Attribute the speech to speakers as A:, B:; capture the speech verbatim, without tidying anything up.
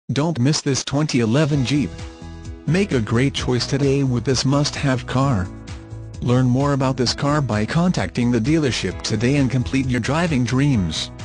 A: Don't miss this twenty eleven Jeep. Make a great choice today with this must-have car. Learn more about this car by contacting the dealership today and complete your driving dreams.